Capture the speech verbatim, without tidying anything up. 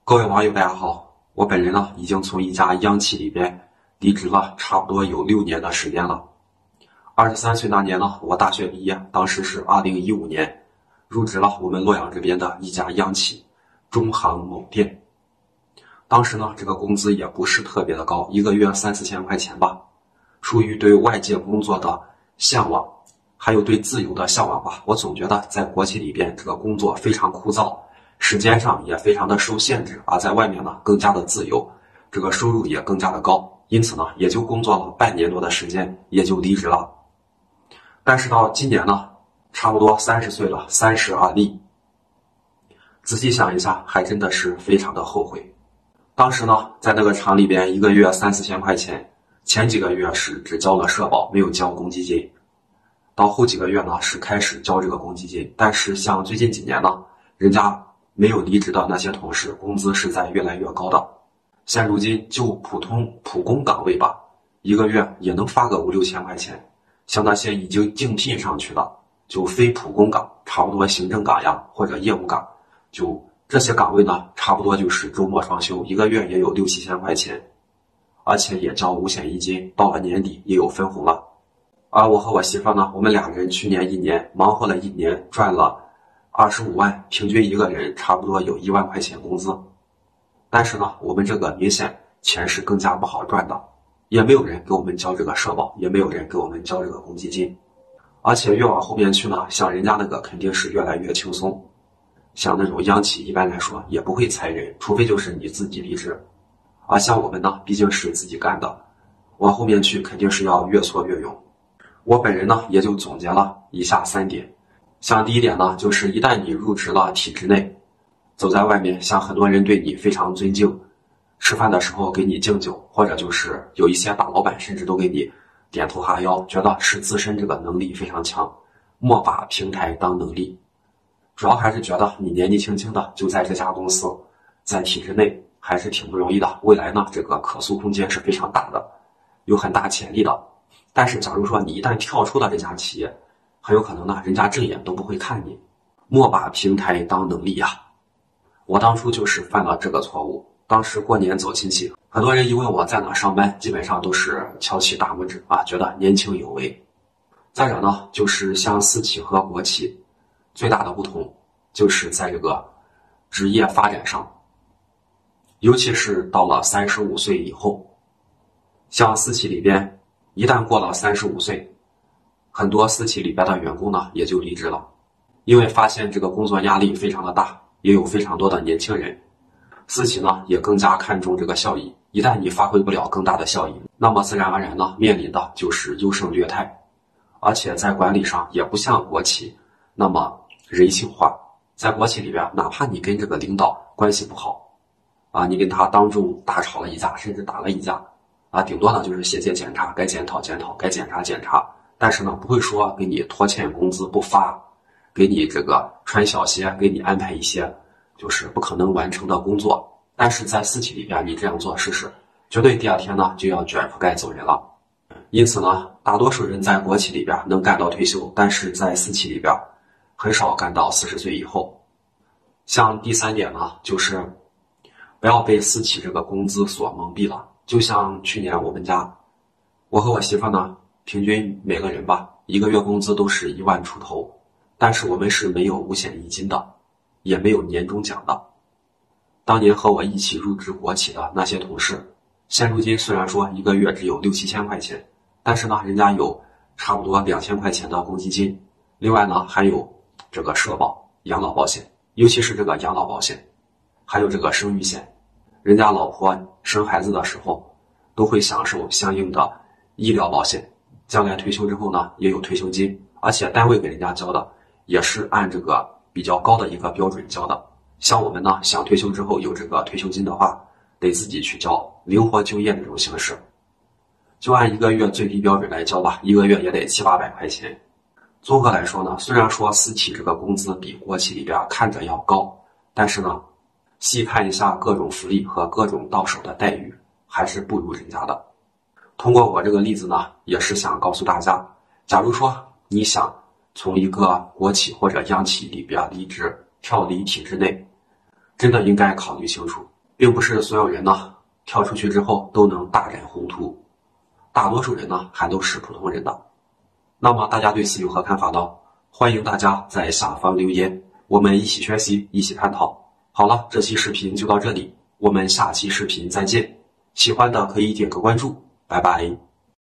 各位网友，大家好！我本人呢，已经从一家央企里边离职了，差不多有六年的时间了。二十三岁那年呢，我大学毕业，当时是二零一五年，入职了我们洛阳这边的一家央企中航某店。当时呢，这个工资也不是特别的高，一个月三四千块钱吧，出于对外界工作的向往，还有对自由的向往吧，我总觉得在国企里边这个工作非常枯燥。时间上也非常的受限制，而在外面呢更加的自由，这个收入也更加的高，因此呢也就工作了半年多的时间，也就离职了。但是到今年呢，差不多三十岁了，三十而立，仔细想一下，还真的是非常的后悔。当时呢，在那个厂里边，一个月三四千块钱，前几个月是只交了社保，没有交公积金，到后几个月呢是开始交这个公积金，但是像最近几年呢，人家没有离职的那些同事，工资是在越来越高的。现如今就普通普工岗位吧，一个月也能发个五六千块钱。像那些已经竞聘上去的，就非普工岗，差不多行政岗呀或者业务岗，就这些岗位呢，差不多就是周末双休，一个月也有六七千块钱，而且也交五险一金，到了年底也有分红了。而我和我媳妇呢，我们两人去年一年忙活了一年，赚了二十五万，平均一个人差不多有一万块钱工资。但是呢，我们这个明显钱是更加不好赚的，也没有人给我们交这个社保，也没有人给我们交这个公积金。而且越往后面去呢，像人家那个肯定是越来越轻松。像那种央企一般来说也不会裁人，除非就是你自己离职。而像我们呢，毕竟是自己干的，往后面去肯定是要越挫越勇。我本人呢，也就总结了以下三点。像第一点呢，就是一旦你入职了体制内，走在外面，像很多人对你非常尊敬，吃饭的时候给你敬酒，或者就是有一些大老板甚至都给你点头哈腰，觉得是自身这个能力非常强，莫把平台当能力。主要还是觉得你年纪轻轻的就在这家公司，在体制内还是挺不容易的，未来呢这个可塑空间是非常大的，有很大潜力的。但是假如说你一旦跳出了这家企业，很有可能呢，人家正眼都不会看你，莫把平台当能力呀。我当初就是犯了这个错误。当时过年走亲戚，很多人一问我在哪上班，基本上都是敲起大拇指啊，觉得年轻有为。再者呢，就是像私企和国企最大的不同，就是在这个职业发展上，尤其是到了三十五岁以后，像私企里边，一旦过了三十五岁。很多私企里边的员工呢也就离职了，因为发现这个工作压力非常的大，也有非常多的年轻人。私企呢也更加看重这个效益，一旦你发挥不了更大的效益，那么自然而然呢面临的就是优胜劣汰，而且在管理上也不像国企那么人性化。在国企里边，哪怕你跟这个领导关系不好啊，你跟他当众大吵了一架，甚至打了一架啊，顶多呢就是写写检查，该检讨检讨，该检查检查。但是呢，不会说给你拖欠工资不发，给你这个穿小鞋，给你安排一些就是不可能完成的工作。但是在私企里边，你这样做试试，绝对第二天呢就要卷铺盖走人了。因此呢，大多数人在国企里边能干到退休，但是在私企里边很少干到四十岁以后。像第三点呢，就是不要被私企这个工资所蒙蔽了。就像去年我们家，我和我媳妇呢，平均每个人吧，一个月工资都是一万出头，但是我们是没有五险一金的，也没有年终奖的。当年和我一起入职国企的那些同事，现如今虽然说一个月只有六七千块钱，但是呢，人家有差不多两千块钱的公积金，另外呢还有这个社保、养老保险，尤其是这个养老保险，还有这个生育险，人家老婆生孩子的时候都会享受相应的医疗保险。将来退休之后呢，也有退休金，而且单位给人家交的也是按这个比较高的一个标准交的。像我们呢，想退休之后有这个退休金的话，得自己去交，灵活就业这种形式，就按一个月最低标准来交吧，一个月也得七八百块钱。综合来说呢，虽然说私企这个工资比国企里边看着要高，但是呢，细看一下各种福利和各种到手的待遇，还是不如人家的。通过我这个例子呢，也是想告诉大家，假如说你想从一个国企或者央企里边离职，跳离体制内，真的应该考虑清楚， 并不是所有人呢跳出去之后都能大展宏图，大多数人呢还都是普通人的。那么大家对此有何看法呢？欢迎大家在下方留言，我们一起学习，一起探讨。好了，这期视频就到这里，我们下期视频再见。喜欢的可以点个关注，拜拜。